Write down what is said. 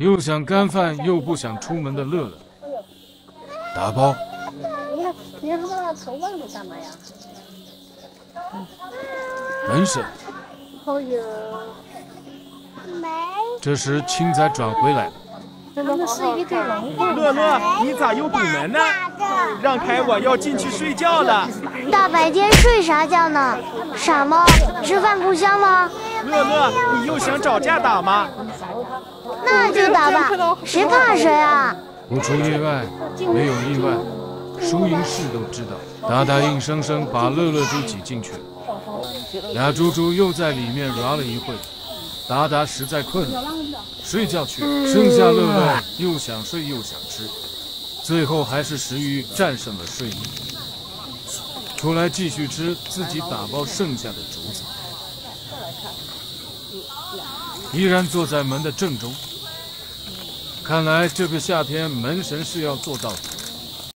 又想干饭又不想出门的乐乐，打包。 你要说他抽完了干嘛呀？ 门神。 好哟。 没。 这时青仔转回来了。 他们是一对龙凤。 乐乐，你咋又堵门呢？让开，我要进去睡觉了。 大白天睡啥觉呢？傻猫，吃饭不香吗？ 乐乐，你又想找架打吗？ 那就打吧，谁怕谁啊？ 不出意外，没有意外，输赢是都知道。达达硬生生把乐乐猪挤进去了，俩猪猪又在里面玩了一会。达达实在困了，睡觉去了。剩下乐乐又想睡又想吃，最后还是食欲战胜了睡意。出来继续吃自己打包剩下的竹子，依然坐在门的正中。看来这个夏天门神是要做到底。